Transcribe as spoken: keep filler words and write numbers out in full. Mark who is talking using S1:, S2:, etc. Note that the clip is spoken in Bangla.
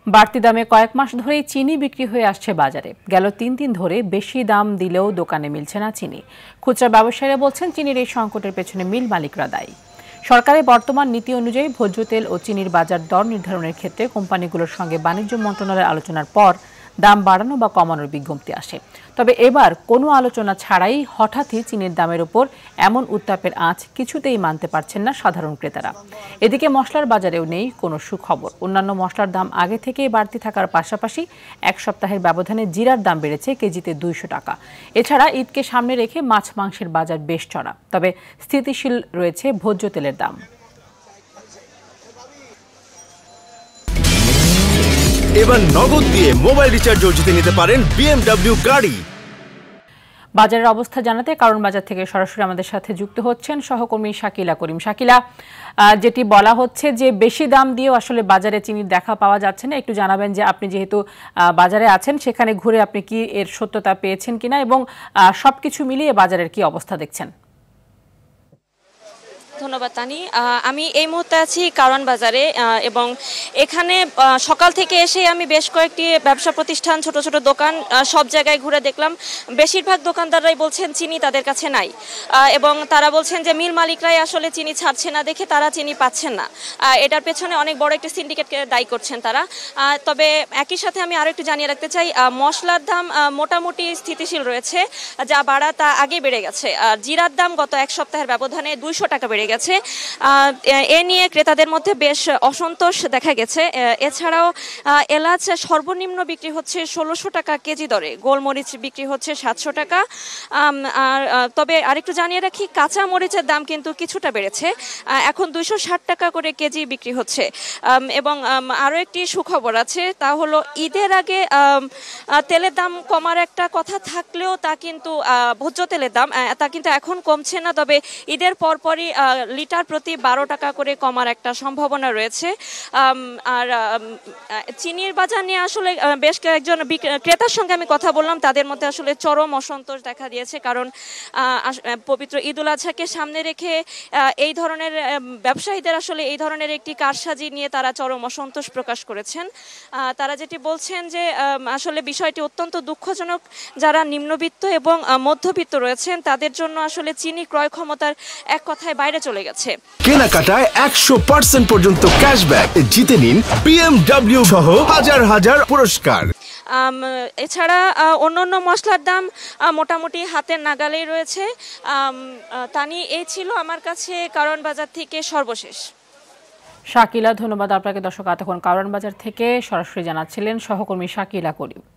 S1: বাড়তি দামে কয়েক মাস ধরেই চিনি বিক্রি হয়ে আসছে বাজারে। গেল তিন দিন ধরে বেশি দাম দিলেও দোকানে মিলছে না চিনি। খুচরা ব্যবসায়ীরা বলছেন চিনির এই সংকটের পেছনে মিল মালিকরা দায়ী। সরকারের বর্তমান নীতি অনুযায়ী ভোজ্য তেল ও চিনির বাজার দর নির্ধারণের ক্ষেত্রে কোম্পানিগুলোর সঙ্গে বাণিজ্য মন্ত্রণালয়ের আলোচনার পর দাম বাড়ানো বা কমানোর বিজ্ঞপ্তি আসে। তবে এবার কোনো আলোচনা ছাড়াই হঠাৎই চিনির দামের উপর এমন উত্তাপের আঁচ কিছুতেই মানতে পারছেন না সাধারণ ক্রেতারা। এদিকে মশলার বাজারেও নেই কোনো সুখবর। অন্যান্য মশলার দাম আগে থেকেই বাড়তি থাকার পাশাপাশি এক সপ্তাহের ব্যবধানে জিরার দাম বেড়েছে কেজিতে দুইশো টাকা। এছাড়া ঈদকে সামনে রেখে মাছ মাংসের বাজার বেশ চড়া, তবে স্থিতিশীল রয়েছে ভোজ্য তেলের দাম।
S2: এবার নগদ দিয়ে মোবাইল রিচার্জও জিতে নিতে পারেন বিএমডব্লিউ গাড়ি।
S1: বাজারের অবস্থা জানাতে কারণ বাজার থেকে সরাসরি আমাদের সাথে যুক্ত হচ্ছেন সহকর্মী শাকিলা করিম। শাকিলা, যেটি বলা হচ্ছে যে বেশি দাম দিয়েও আসলে বাজারে চিনির দেখা পাওয়া যাচ্ছে না, একটু জানাবেন যে আপনি যেহেতু বাজারে আছেন সেখানে ঘুরে আপনি কি এর সত্যতা পেয়েছেন কিনা এবং সবকিছু মিলিয়ে বাজারের কি অবস্থা দেখছেন?
S3: ধন্যবাদ তানি। আমি এই মুহূর্তে আছি কারণ বাজারে এবং এখানে সকাল থেকে এসে আমি বেশ কয়েকটি ব্যবসা প্রতিষ্ঠান, ছোট ছোট দোকান সব জায়গায় ঘুরে দেখলাম। বেশিরভাগ দোকানদাররাই বলছেন চিনি তাদের কাছে নাই এবং তারা বলছেন যে মিল মালিকরাই আসলে চিনি ছাড়ছে না দেখে তারা চিনি পাচ্ছেন না। এটার পেছনে অনেক বড় একটি সিন্ডিকেটকে দায়ী করছেন তারা। তবে একই সাথে আমি আরও একটু জানিয়ে রাখতে চাই, মশলার দাম মোটামুটি স্থিতিশীল রয়েছে, যা বাড়া তা আগে বেড়ে গেছে। জিরার দাম গত এক সপ্তাহের ব্যবধানে দুইশো টাকা বেড়ে গেছে। এ নিয়ে ক্রেতাদের মধ্যে বেশ অসন্তোষ দেখা গেছে। এছাড়াও এলাচ সর্বনিম্ন বিক্রি হচ্ছে ষোলোশো টাকা কেজি দরে, গোলমরিচ বিক্রি হচ্ছে সাতশো টাকা। আর তবে আরেকটু জানিয়ে রাখি, কাঁচা মরিচের দাম কিন্তু কিছুটা বেড়েছে, এখন দুইশো ষাট টাকা করে কেজি বিক্রি হচ্ছে। এবং আরও একটি সুখবর আছে, তা হলো ঈদের আগে তেলের দাম কমার একটা কথা থাকলেও তা কিন্তু ভোজ্য তেলের দাম তা কিন্তু এখন কমছে না, তবে ঈদের পরপরই লিটার প্রতি বারো টাকা করে কমার একটা সম্ভাবনা রয়েছে। আর চিনির বাজার নিয়ে আসলে বেশ কয়েকজন ক্রেতার সঙ্গে আমি কথা বললাম, তাদের মধ্যে আসলে চরম অসন্তোষ দেখা দিয়েছে, কারণ পবিত্র ঈদ উল আজহাকে সামনে রেখে এই ধরনের ব্যবসায়ীদের আসলে এই ধরনের একটি কারসাজি নিয়ে তারা চরম অসন্তোষ প্রকাশ করেছেন। তারা যেটি বলছেন যে আসলে বিষয়টি অত্যন্ত দুঃখজনক, যারা নিম্নবিত্ত এবং মধ্যবিত্ত রয়েছেন তাদের জন্য আসলে চিনি ক্রয় ক্ষমতার এক কথায় বাইরে চলে গেছে।
S2: কেনাকাটায় একশো পার্সেন্ট পর্যন্ত ক্যাশব্যাক জিতে নিন বিএমডব্লিউ সহ হাজার হাজার পুরস্কার।
S3: এছাড়া অন্যান্য মশলার দাম মোটামুটি হাতের নাগালেই রয়েছে। তানি, এই ছিল আমার কাছে কারণ বাজার থেকে সর্বশেষ।
S1: শাকিলা, ধন্যবাদ আপনাকে। দর্শক, এতক্ষণ কারণ বাজার থেকে সরাসরি জানাচ্ছিলেন সহকর্মী শাকিলা করিম।